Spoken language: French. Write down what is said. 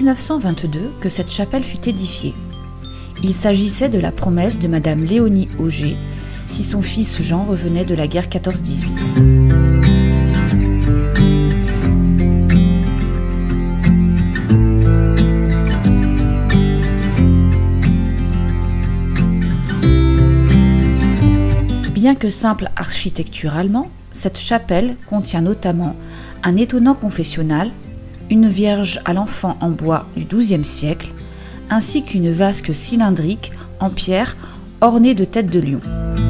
1922 que cette chapelle fut édifiée. Il s'agissait de la promesse de Madame Léonie Auger, si son fils Jean revenait de la guerre 14-18. Bien que simple architecturalement, cette chapelle contient notamment un étonnant confessionnal, une Vierge à l'enfant en bois du XIIe siècle, ainsi qu'une vasque cylindrique en pierre ornée de têtes de lion.